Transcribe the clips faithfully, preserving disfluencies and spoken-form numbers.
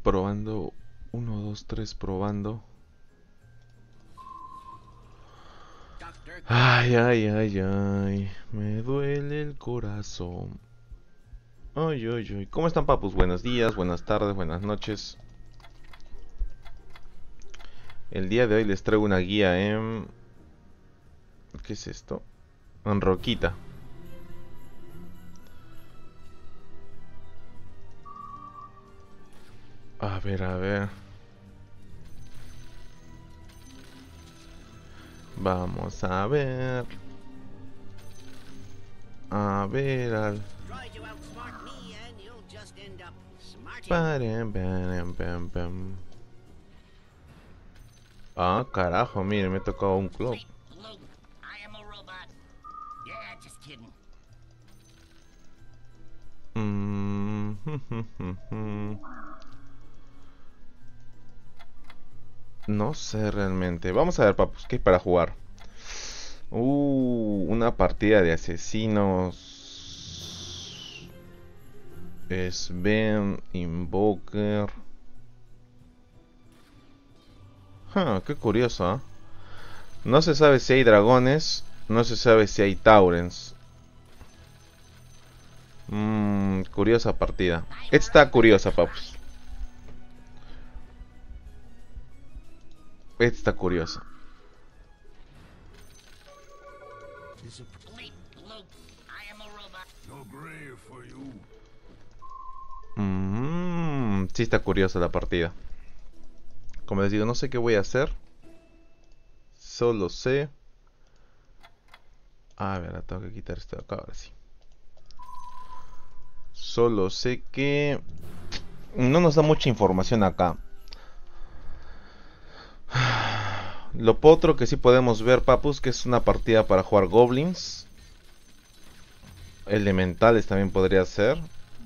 Probando. Uno, dos, tres, probando. Ay, ay, ay, ay. Me duele el corazón. Ay, ay, ay. ¿Cómo están, papus? Buenos días, buenas tardes, buenas noches. El día de hoy les traigo una guía en... ¿Qué es esto? En Roquita. A ver, a ver. Vamos a ver. A ver al... Pam, pam, pam, pam. Ah, carajo, mire, me he tocado un club. Mm, no sé realmente. Vamos a ver, papus, ¿qué hay para jugar? Uh, una partida de asesinos. Sven, Invoker. Huh, qué curioso, ¿eh? No se sabe si hay dragones. No se sabe si hay taurens. Mmm, curiosa partida. Esta está curiosa, papus. Esta está curiosa. Mmm, sí está curiosa la partida. Como les digo, no sé qué voy a hacer. Solo sé... A ver, tengo que quitar esto de acá ahora sí. Solo sé que... no nos da mucha información acá. Lo otro que sí podemos ver, papus, que es una partida para jugar goblins. Elementales también podría ser.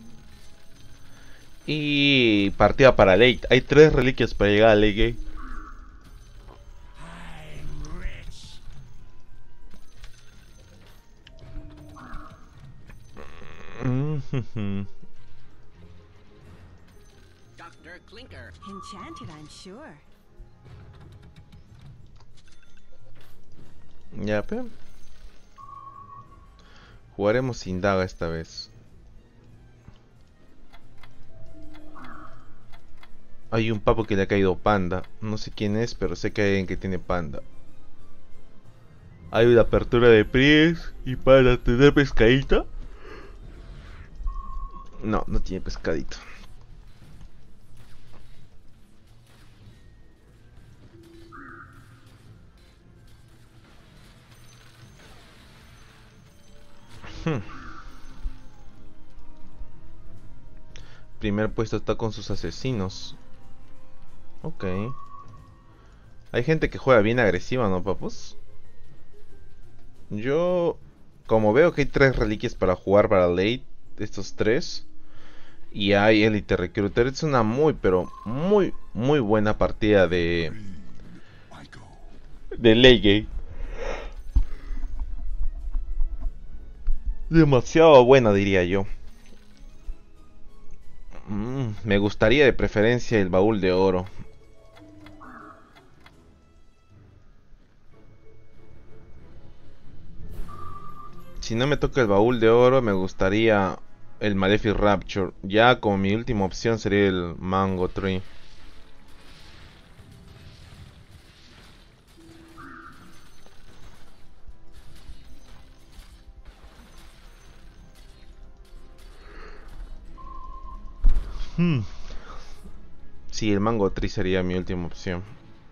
Y partida para late. Hay tres reliquias para llegar a late game. Doctor Clinker. Enchanted, I'm sure. Ya, pero jugaremos sin daga esta vez. Hay un papo que le ha caído panda. No sé quién es, pero sé que hay alguien que tiene panda. Hay una apertura de Pries. Y para tener pescadito. No, no tiene pescadito. Hmm. Primer puesto está con sus asesinos. Ok. Hay gente que juega bien agresiva, ¿no, papus? Yo... Como veo que hay tres reliquias para jugar para late. Estos tres. Y hay Elite Recruiter. Es una muy, pero muy, muy buena partida de... De late game. Demasiado buena, diría yo. Mm, me gustaría de preferencia el baúl de oro. Si no me toca el baúl de oro, me gustaría el Malefic Rapture. Ya como mi última opción sería el Mango Tree. Hmm. Sí, el Mango Tree sería mi última opción.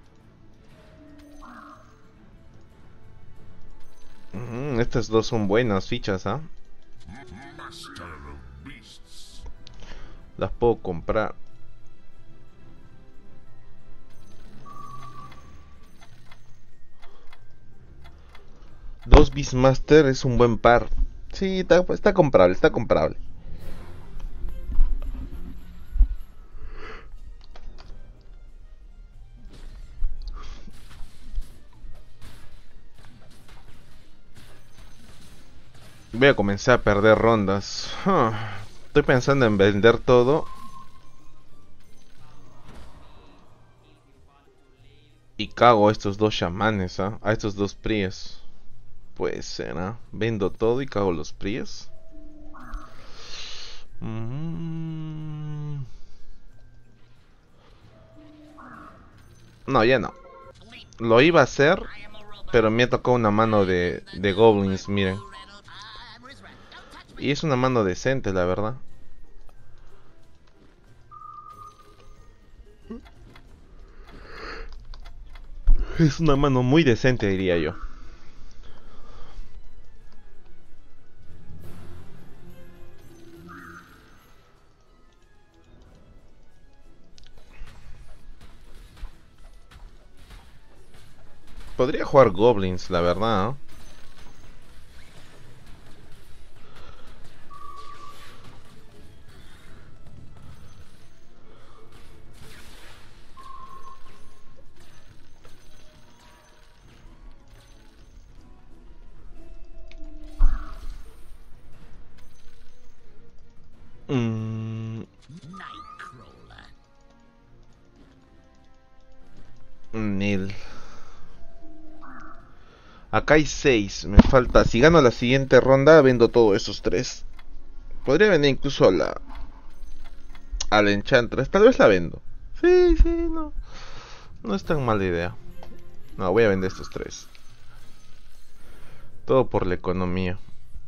Mm, estas dos son buenas fichas, ¿ah? ¿eh? Las puedo comprar. Dos Beastmaster es un buen par. Sí, está, está comprable, está comprable. Voy a comenzar a perder rondas. Huh. Estoy pensando en vender todo. Y cago a estos dos chamanes, ¿ah? A estos dos pries. Puede ser, ¿ah? Vendo todo y cago los pries. Mm. No, ya no. Lo iba a hacer, pero me ha tocado una mano de, de goblins, miren. Y es una mano decente, la verdad. Es una mano muy decente, diría yo. Podría jugar goblins, la verdad, ¿eh? Mm. Nil. Acá hay seis, me falta. Si gano la siguiente ronda, vendo todos esos tres. Podría vender incluso a la... a la Enchantress, tal vez la vendo. Sí, sí, no. No es tan mala idea. No, voy a vender estos tres. Todo por la economía.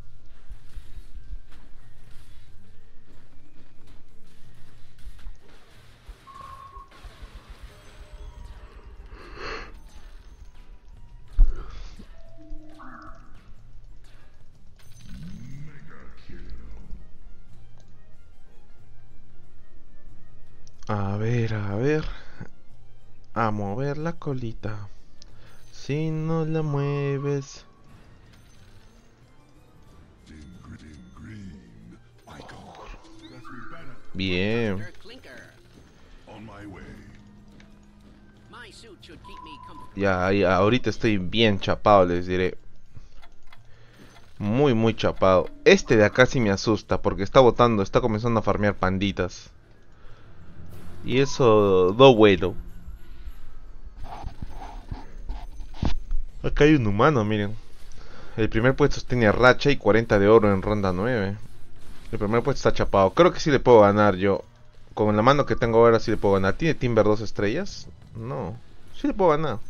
A ver, a ver. A mover la colita. Si no la mueves. Bien. Ya, ya, ahorita estoy bien chapado, les diré. Muy, muy chapado. Este de acá sí me asusta porque está botando, está comenzando a farmear panditas. Y eso, do bueno. Acá hay un humano, miren. El primer puesto tiene racha y cuarenta de oro en ronda nueve. El primer puesto está chapado. Creo que sí le puedo ganar yo. Con la mano que tengo ahora sí le puedo ganar. ¿Tiene Timber dos estrellas? No. Sí le puedo ganar.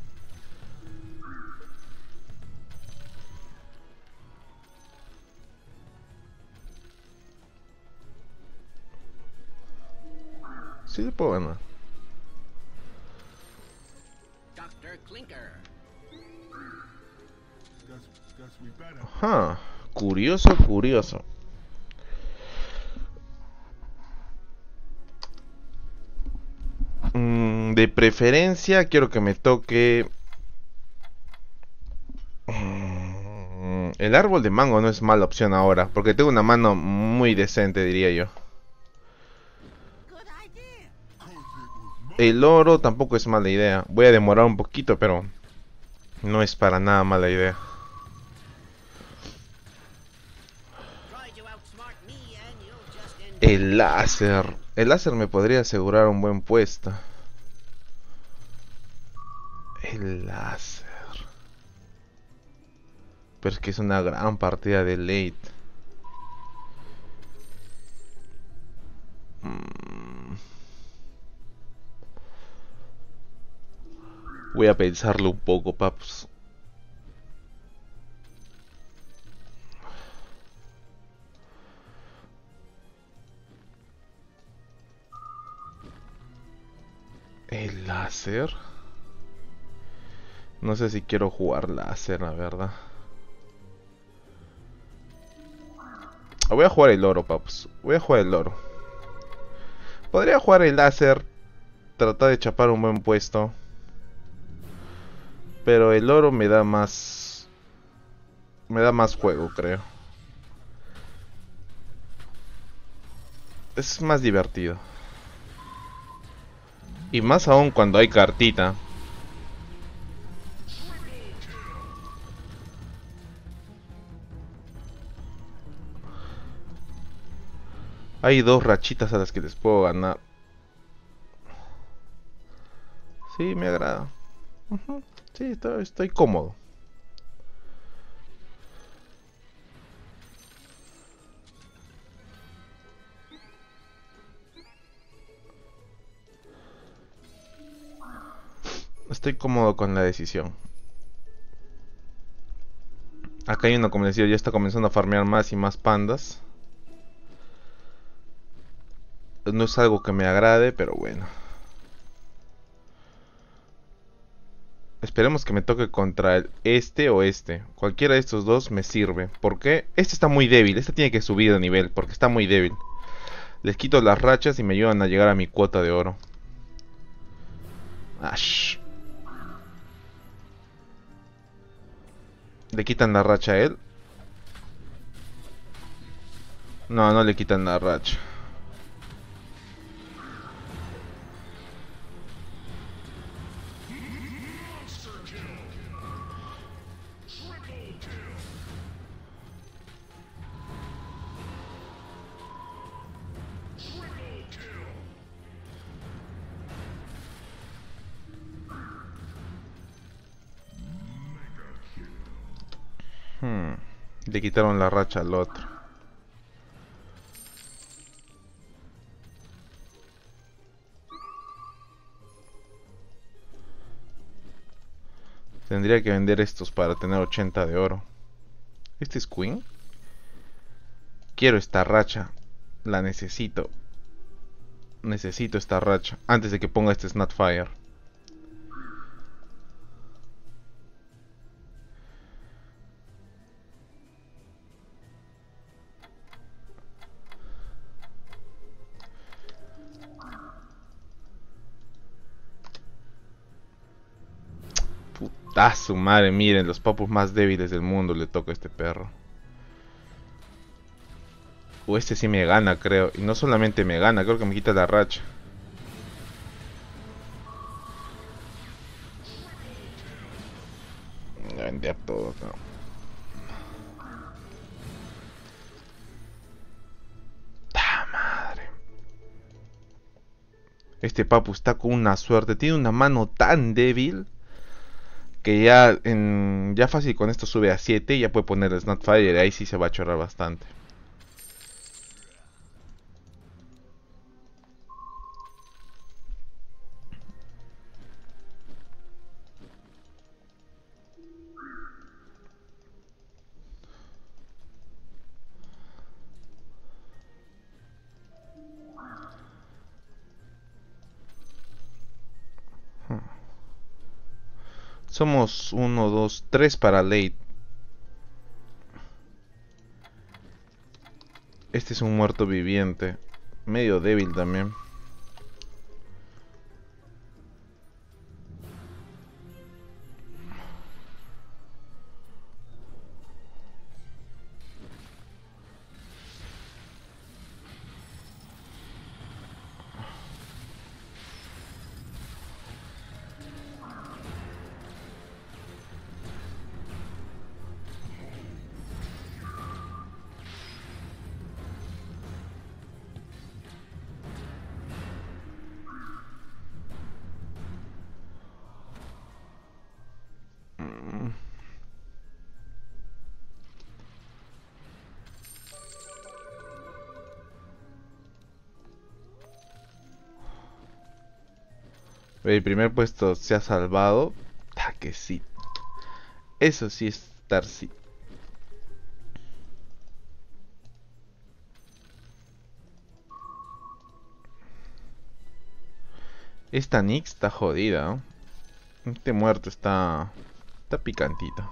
Sí le puedo ganar. Ajá. Curioso, curioso. Mm, de preferencia quiero que me toque... Mm, el árbol de mango no es mala opción ahora, porque tengo una mano muy decente, diría yo. El oro tampoco es mala idea. Voy a demorar un poquito, pero no es para nada mala idea. El láser. El láser me podría asegurar un buen puesto. El láser. Pero es que es una gran partida de late. Mm. Voy a pensarlo un poco, paps. El láser. No sé si quiero jugar láser, la verdad. Voy a jugar el oro, paps. Voy a jugar el oro. Podría jugar el láser. Tratar de chapar un buen puesto. Pero el oro me da más... Me da más juego, creo. Es más divertido. Y más aún cuando hay cartita. Hay dos rachitas a las que les puedo ganar. Sí, me agrada. Uh-huh. Sí, estoy, estoy cómodo. Estoy cómodo con la decisión. Acá hay uno, como les digo, ya está comenzando a farmear más y más pandas. No es algo que me agrade, pero bueno. Esperemos que me toque contra el este o este. Cualquiera de estos dos me sirve. ¿Por qué? Este está muy débil. Este tiene que subir de nivel porque está muy débil. Les quito las rachas y me ayudan a llegar a mi cuota de oro. Ash. ¿Le quitan la racha a él? No, no le quitan la racha. Hmm. Le quitaron la racha al otro. Tendría que vender estos para tener ochenta de oro. ¿Este es Queen? Quiero esta racha. La necesito. Necesito esta racha antes de que ponga este Snapfire. Puta su madre, miren, los papus más débiles del mundo le toca a este perro. O este sí me gana, creo. Y no solamente me gana, creo que me quita la racha. Voy a vender todo, no. ¡Ta madre! Este papu está con una suerte. Tiene una mano tan débil que ya en ya fácil con esto sube a siete y ya puede poner el Snapfire y ahí sí se va a chorrar bastante. Somos uno, dos, tres para late. Este es un muerto viviente. Medio débil también. El primer puesto se ha salvado. Ah, que sí. Eso sí es Darcy. Esta Nyx está jodida, ¿no? Este muerto está... Está picantito.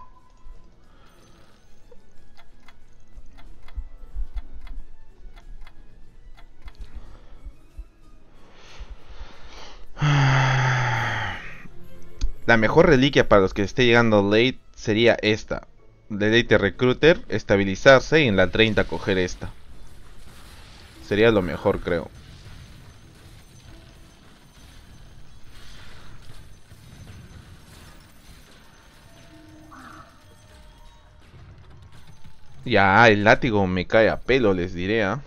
La mejor reliquia para los que esté llegando late sería esta. De Late Recruiter, estabilizarse y en la treinta coger esta. Sería lo mejor, creo. Ya, el látigo me cae a pelo, les diré, ¿eh?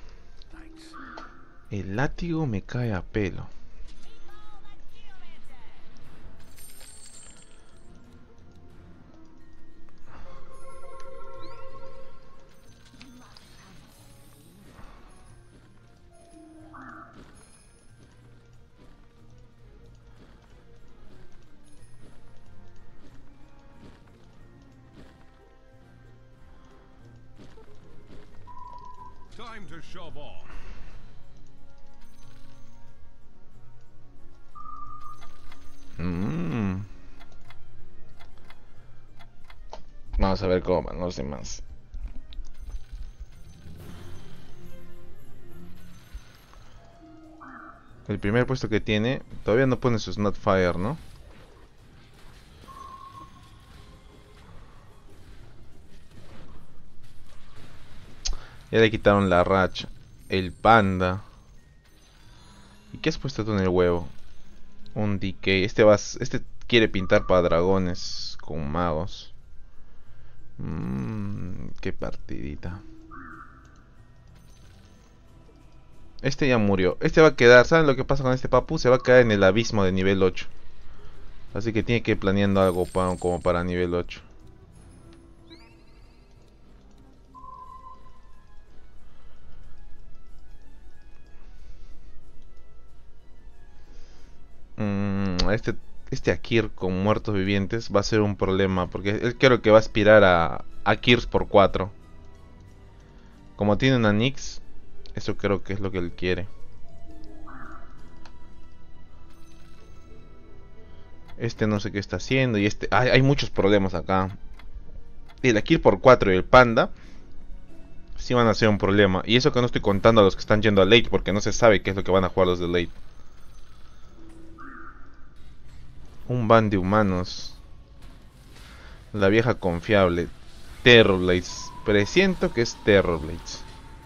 El látigo me cae a pelo. Time to shove off. Mm. Vamos a ver cómo van los demás. El primer puesto que tiene, todavía no pone su Snotfire, ¿no? Ya le quitaron la racha. El panda. ¿Y qué has puesto tú en el huevo? Un D K. Este va, este quiere pintar para dragones con magos. Mmm, qué partidita. Este ya murió. Este va a quedar. ¿Saben lo que pasa con este papu? Se va a quedar en el abismo de nivel ocho. Así que tiene que ir planeando algo pa, como para nivel ocho. Mm, este, este Akir con muertos vivientes va a ser un problema. Porque él creo que va a aspirar a Akirs por cuatro. Como tiene una Nyx, eso creo que es lo que él quiere. Este no sé qué está haciendo. Y este... Hay, hay muchos problemas acá. El Akir por cuatro y el panda sí van a ser un problema. Y eso que no estoy contando a los que están yendo a late, porque no se sabe qué es lo que van a jugar los de late. Un ban de humanos. La vieja confiable. Terrorblades. Presiento que es Terrorblades.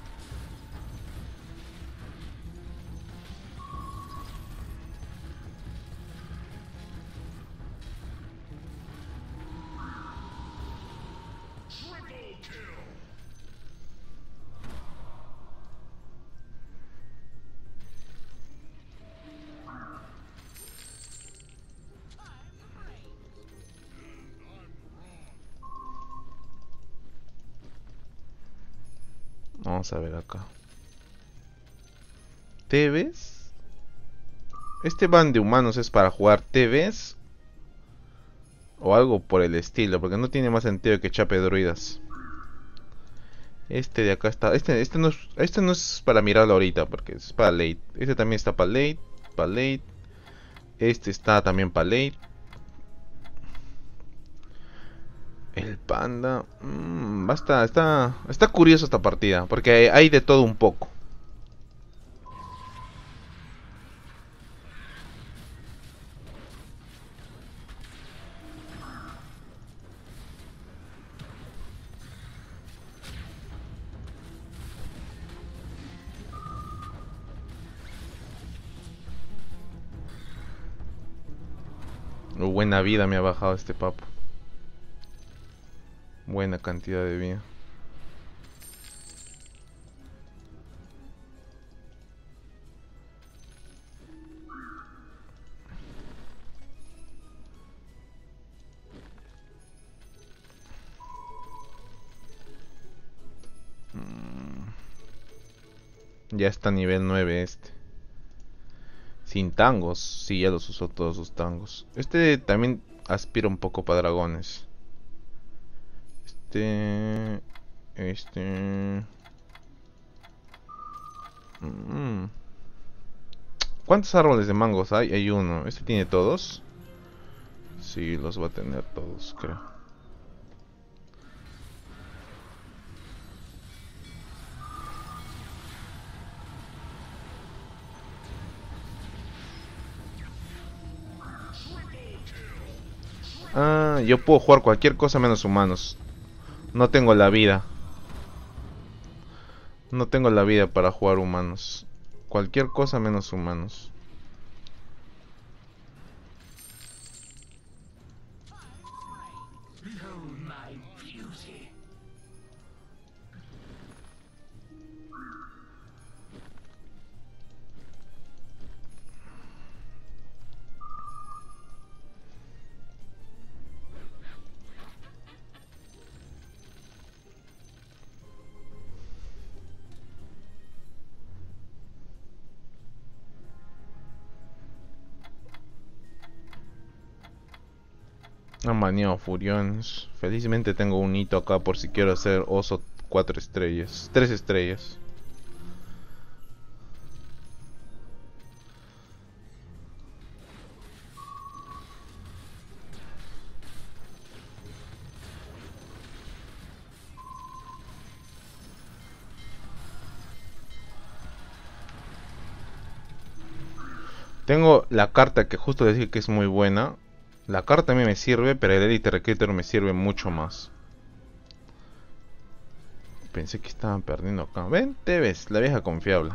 Vamos a ver acá. ¿T Vs? Este ban de humanos es para jugar T Vs o algo por el estilo, porque no tiene más sentido que chape druidas. Este de acá está. Este, este, no, es, este no es para mirarlo ahorita, porque es para late. Este también está para late. Para late. Este está también para late. El panda. Mmm, basta, está, está curioso esta partida, porque hay, hay de todo un poco. Buena vida me ha bajado este papo. Buena cantidad de vida. Mm. Ya está nivel nueve este. Sin tangos. Sí, ya los usó todos sus tangos. Este también aspira un poco para dragones. Este... Este... Mm. ¿Cuántos árboles de mangos hay? Hay uno. ¿Este tiene todos? Sí, los va a tener todos, creo. Ah, yo puedo jugar cualquier cosa menos humanos. No tengo la vida. No tengo la vida para jugar humanos. Cualquier cosa menos humanos. Han baneado Furiones. Felizmente tengo un hito acá por si quiero hacer oso cuatro estrellas. Tres estrellas. Tengo la carta que justo decir que es muy buena. La carta a mí me sirve, pero el Elite Recruiter me sirve mucho más. Pensé que estaban perdiendo acá. Ven, te ves, la vieja confiable.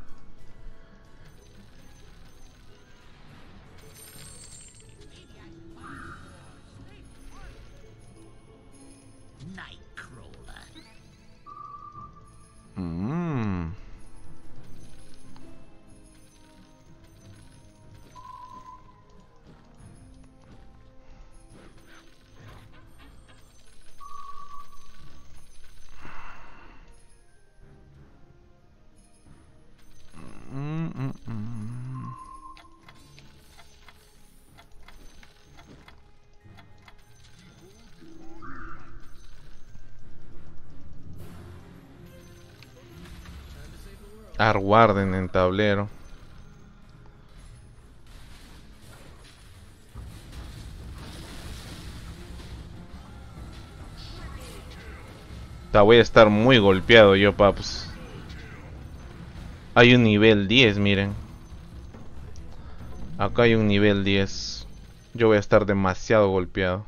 Mmm. Mm, mm, mm. Arwarden en tablero. Ta, voy a estar muy golpeado yo, paps. Hay un nivel diez, miren. Acá hay un nivel diez. Yo voy a estar demasiado golpeado.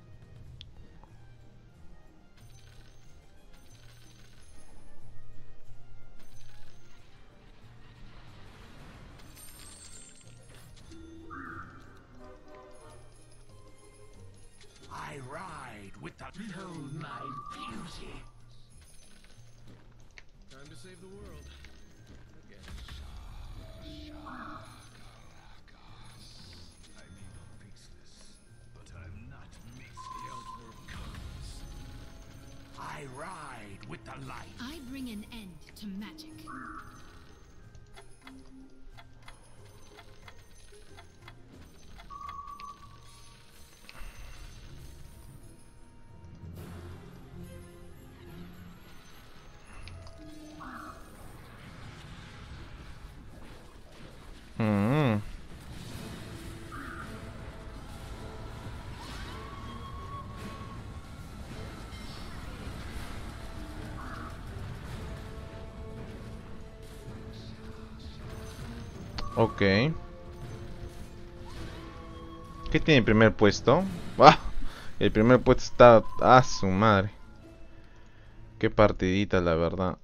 I ride with the behold my beauty. Time to save the world. Again. I may not fix this, but I'm not mixed. The outward comes. I ride with the light. I bring an end to magic. Mm. Ok. ¿Qué tiene el primer puesto? ¡Ah! El primer puesto está... ¡Ah, su madre! Qué partidita, la verdad.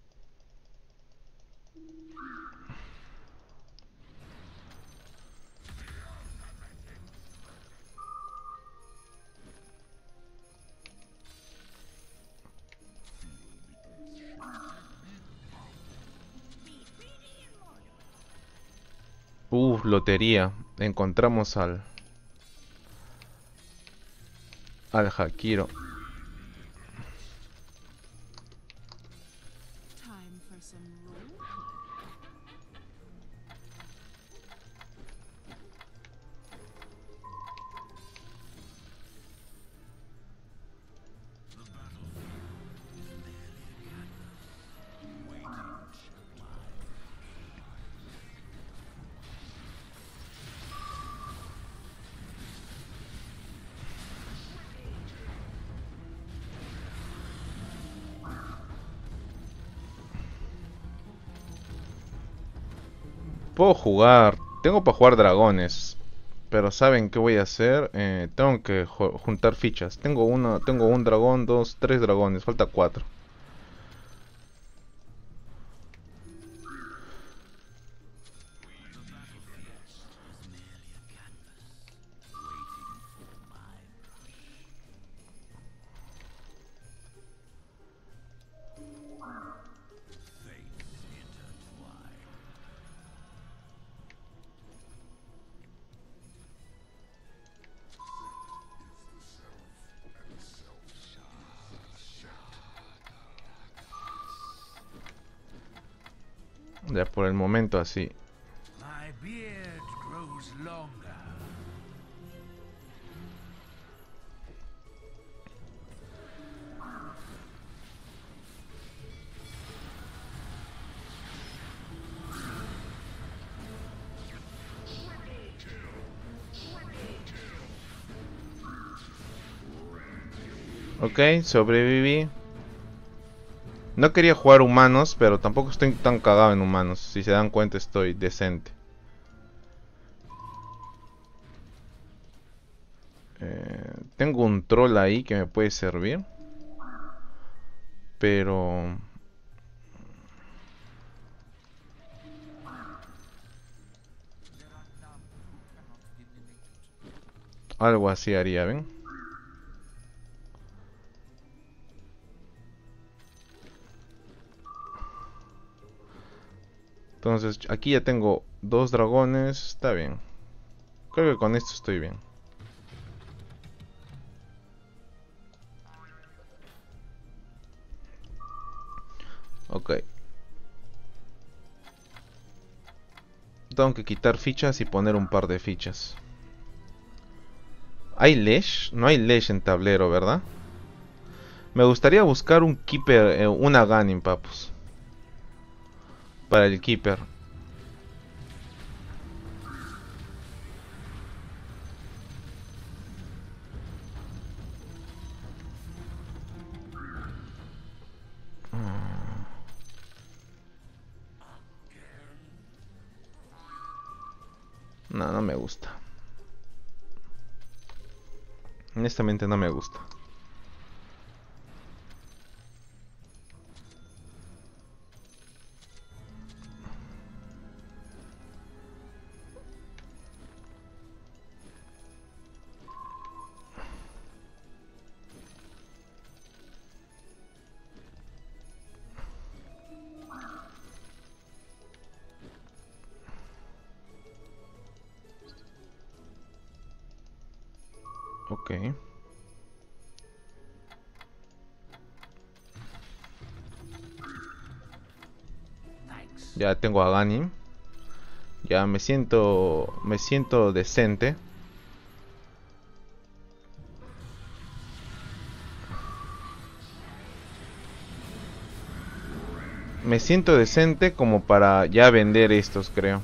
Uf, lotería. Encontramos al... al Hakiro. Time for some roleplay. Puedo jugar... Tengo para jugar dragones. Pero ¿saben qué voy a hacer? Eh, tengo que ju- juntar fichas. Tengo uno, tengo un dragón, dos, tres dragones. Falta cuatro. Ya por el momento así. My beard grows longer. Ok, sobreviví. No quería jugar humanos, pero tampoco estoy tan cagado en humanos. Si se dan cuenta, estoy decente. Eh, tengo un troll ahí que me puede servir. Pero... algo así haría, ¿ven? Entonces aquí ya tengo dos dragones. Está bien. Creo que con esto estoy bien. Ok. Tengo que quitar fichas y poner un par de fichas. ¿Hay Lesh? No hay Lesh en tablero, ¿verdad? Me gustaría buscar un Keeper, eh, una Ganin, papus. Para el Keeper. No, no me gusta. Honestamente no me gusta. Ok. Ya tengo a Ganin. Ya me siento... me siento decente. Me siento decente como para ya vender estos, creo.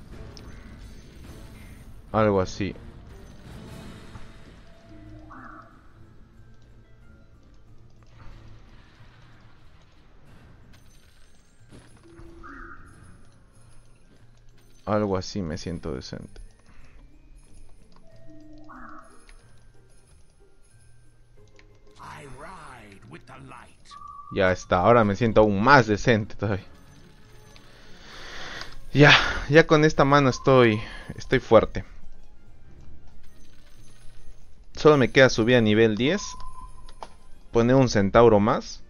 Algo así. Algo así me siento decente. I ride with the light. Ya está, ahora me siento aún más decente todavía. Ya, ya con esta mano estoy, estoy fuerte. Solo me queda subir a nivel diez. Poner un centauro más.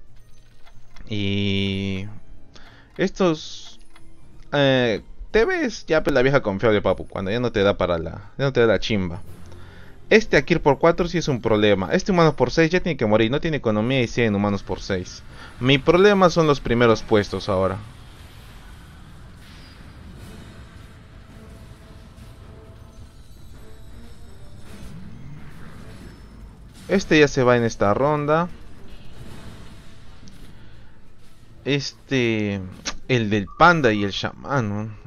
Y... estos... Eh, te ves ya pues, la vieja confiable, papu. Cuando ya no te da para la... ya no te da la chimba. Este aquí por cuatro sí es un problema. Este humanos por seis ya tiene que morir. No tiene economía y cien humanos por seis. Mi problema son los primeros puestos ahora. Este ya se va en esta ronda. Este... el del panda y el chamán, ¿no?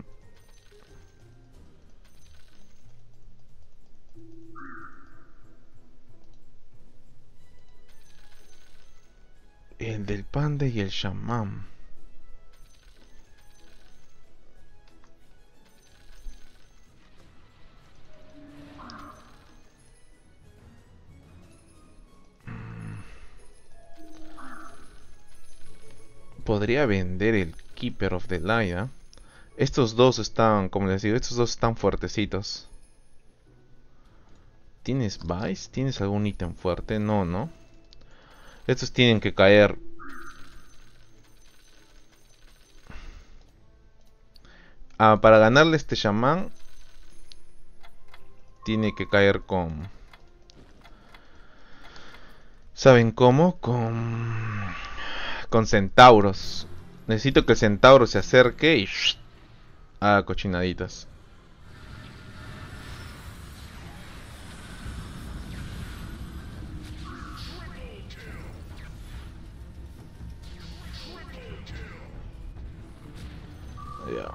El del panda y el chamán. Podría vender el Keeper of the Light, ¿eh? Estos dos están, como les digo, estos dos están fuertecitos. ¿Tienes Vice? ¿Tienes algún ítem fuerte? No, ¿no? Estos tienen que caer. Ah, para ganarle a este chamán tiene que caer con... ¿saben cómo? Con... con centauros. Necesito que el centauro se acerque y... haga cochinaditas. Ya.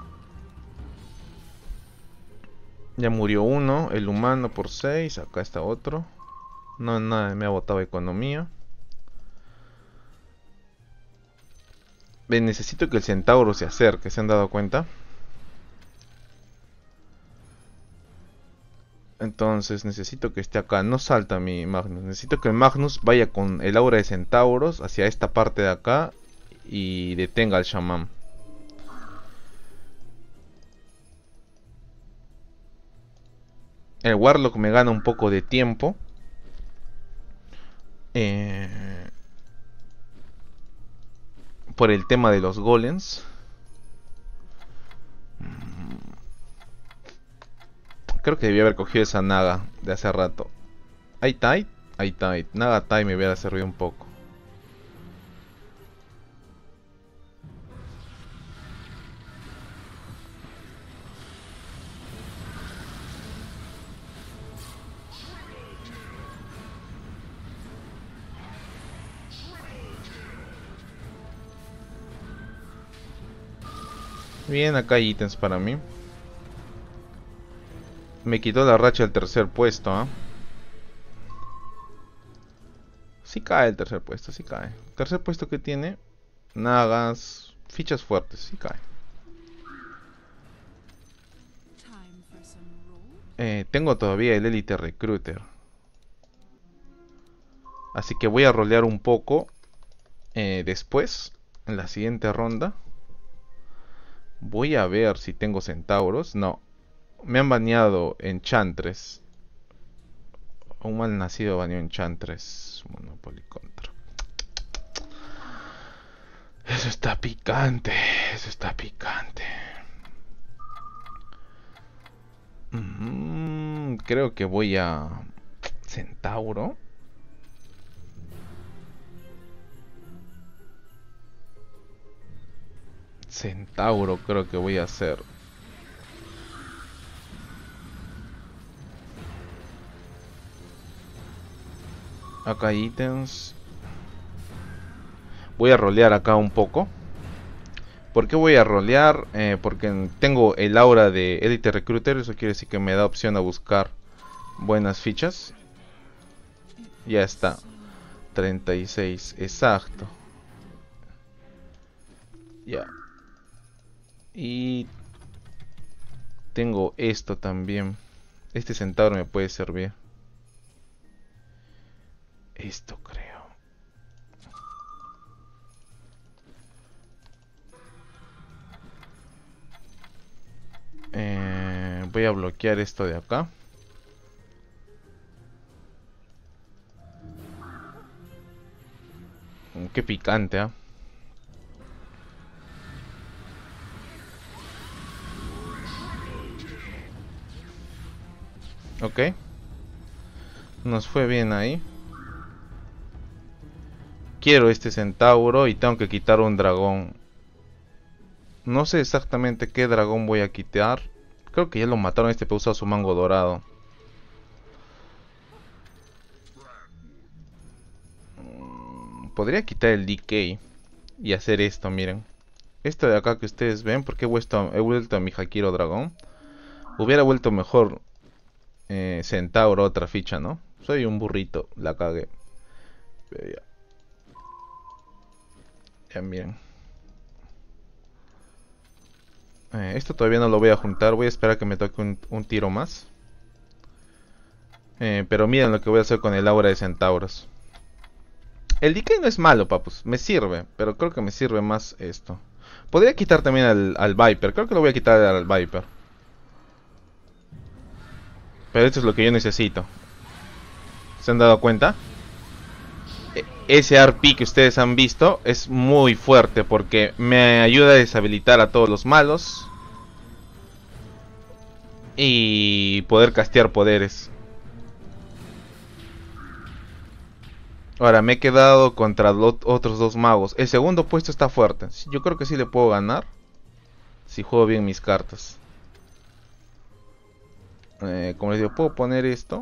Ya murió uno, el humano por seis. Acá está otro. No, nada, me ha botado economía. Ven, necesito que el centauro se acerque, ¿se han dado cuenta? Entonces necesito que esté acá. No salta mi Magnus. Necesito que el Magnus vaya con el aura de centauros hacia esta parte de acá y detenga al chamán. El Warlock me gana un poco de tiempo. Eh, por el tema de los golems. Creo que debía haber cogido esa Naga de hace rato. ¿Hay Tide? Hay Tide. Naga Tide me hubiera servido un poco. Bien, acá hay ítems para mí. Me quitó la racha del tercer puesto, ¿eh? Sí cae el tercer puesto, sí cae. Tercer puesto que tiene Nagas, fichas fuertes, sí cae. Time for some role. Eh, tengo todavía el Elite Recruiter. Así que voy a rolear un poco eh, después, en la siguiente ronda. Voy a ver si tengo centauros. No. Me han baneado Enchantress. Un mal nacido baneó Enchantress. Monopoly contra. Eso está picante. Eso está picante. Mm, creo que voy a Centauro. Centauro creo que voy a hacer. Acá hay ítems. Voy a rolear acá un poco. ¿Por qué voy a rolear? Eh, porque tengo el aura de Elite Recruiter. Eso quiere decir que me da opción a buscar buenas fichas. Ya está. treinta y seis, exacto. Ya. Y tengo esto también. Este centauro me puede servir. Esto creo. Eh, voy a bloquear esto de acá. Qué picante, ¿eh? Ok. Nos fue bien ahí. Quiero este centauro y tengo que quitar un dragón. No sé exactamente qué dragón voy a quitar. Creo que ya lo mataron, este, pero usa su mango dorado. Podría quitar el D K y hacer esto, miren. Esto de acá que ustedes ven, porque he vuelto, he vuelto a mi Jakiro dragón. Hubiera vuelto mejor eh, centauro, otra ficha, ¿no? Soy un burrito, la cagué. Pero ya. Ya miren. Eh, esto todavía no lo voy a juntar. Voy a esperar a que me toque un, un tiro más. Eh, pero miren lo que voy a hacer con el aura de centauros. El D K no es malo, papus. Me sirve. Pero creo que me sirve más esto. Podría quitar también al, al Viper. Creo que lo voy a quitar al Viper. Pero esto es lo que yo necesito. ¿Se han dado cuenta? Ese R P que ustedes han visto es muy fuerte porque me ayuda a deshabilitar a todos los malos y poder castear poderes. Ahora me he quedado contra los otros dos magos. El segundo puesto está fuerte. Yo creo que sí le puedo ganar si juego bien mis cartas. Eh, como les digo, puedo poner esto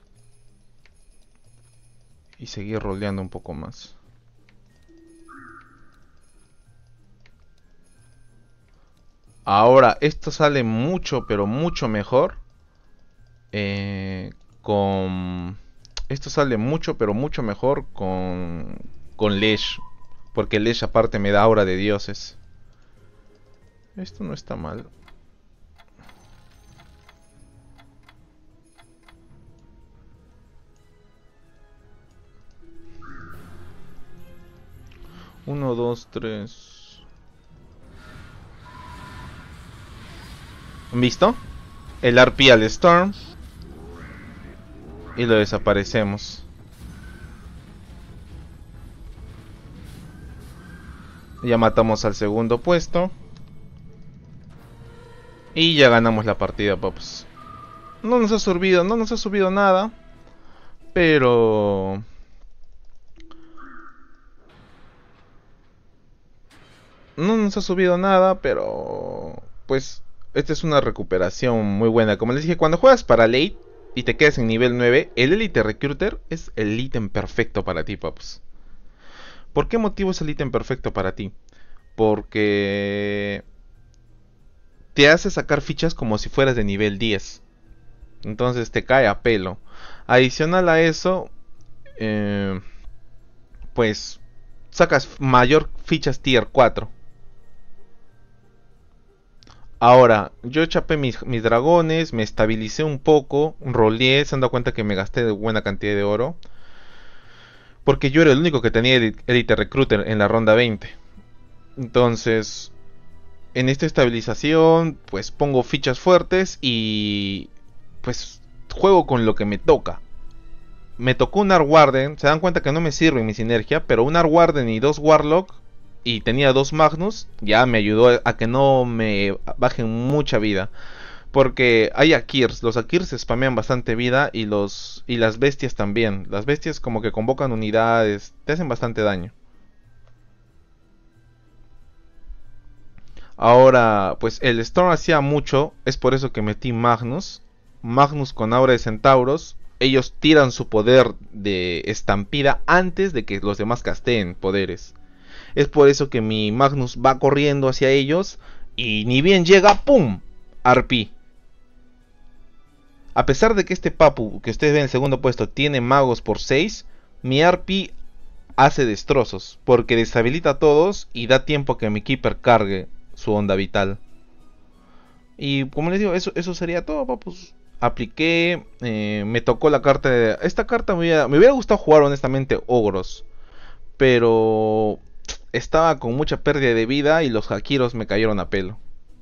y seguir roleando un poco más. Ahora, esto sale mucho, pero mucho mejor. Eh, con... Esto sale mucho, pero mucho mejor con... Con Lesh. Porque Lesh aparte me da aura de dioses. Esto no está mal. Uno, dos, tres. ¿Visto? El R P al Storm. Y lo desaparecemos. Ya matamos al segundo puesto. Y ya ganamos la partida, paps. No nos ha subido, no nos ha subido nada. Pero... No nos ha subido nada, pero... Pues... Esta es una recuperación muy buena. Como les dije, cuando juegas para late y te quedas en nivel nueve, el Elite Recruiter es el ítem perfecto para ti, paps. ¿Por qué motivo es el ítem perfecto para ti? Porque... te hace sacar fichas como si fueras de nivel diez. Entonces te cae a pelo. Adicional a eso, eh, pues sacas mayor fichas tier cuatro. Ahora, yo chapé mis, mis dragones, me estabilicé un poco, roleé, se han dado cuenta que me gasté de buena cantidad de oro. Porque yo era el único que tenía Elite Recruiter en la ronda veinte. Entonces, en esta estabilización, pues pongo fichas fuertes y pues juego con lo que me toca. Me tocó un Arc Warden, se dan cuenta que no me sirve mi sinergia, pero un Arc Warden y dos Warlock, y tenía dos Magnus, ya me ayudó a que no me bajen mucha vida. Porque hay Akirs, los Akirs spamean bastante vida y los y las bestias también. Las bestias como que convocan unidades, te hacen bastante daño. Ahora, pues el Storm hacía mucho, es por eso que metí Magnus. Magnus con aura de centauros. Ellos tiran su poder de estampida antes de que los demás casteen poderes. Es por eso que mi Magnus va corriendo hacia ellos y ni bien llega, ¡pum! R P. A pesar de que este Papu, que ustedes ven en el segundo puesto, tiene magos por seis, mi R P hace destrozos, porque deshabilita a todos y da tiempo a que mi Keeper cargue su onda vital. Y como les digo, eso, eso sería todo, papus. Apliqué, eh, me tocó la carta de... Esta carta me hubiera, me hubiera gustado jugar honestamente Ogros, pero estaba con mucha pérdida de vida y los Hakiros me cayeron a pelo.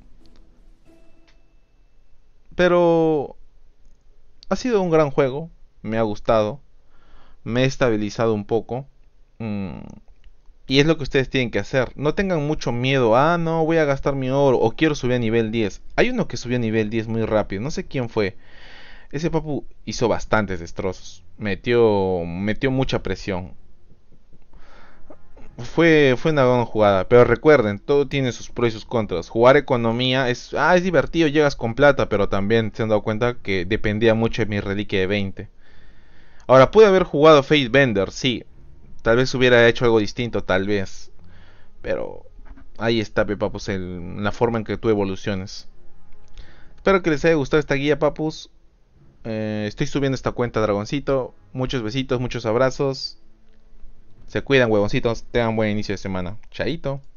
Pero ha sido un gran juego, me ha gustado, me he estabilizado un poco. Mm, y es lo que ustedes tienen que hacer. No tengan mucho miedo. Ah, no, voy a gastar mi oro. O quiero subir a nivel diez. Hay uno que subió a nivel diez muy rápido. No sé quién fue. Ese papu hizo bastantes destrozos. Metió, metió mucha presión. Fue, fue una buena jugada. Pero recuerden, todo tiene sus pros y sus contras. Jugar economía es, ah, es divertido, llegas con plata. Pero también se han dado cuenta que dependía mucho de mi reliquia de veinte. Ahora, pude haber jugado Fate Bender, sí. Tal vez hubiera hecho algo distinto, tal vez. Pero ahí está, papus, el, la forma en que tú evoluciones. Espero que les haya gustado esta guía, papus. Eh, estoy subiendo esta cuenta, Dragoncito. Muchos besitos, muchos abrazos. Se cuidan, huevoncitos. Tengan buen inicio de semana. Chaito.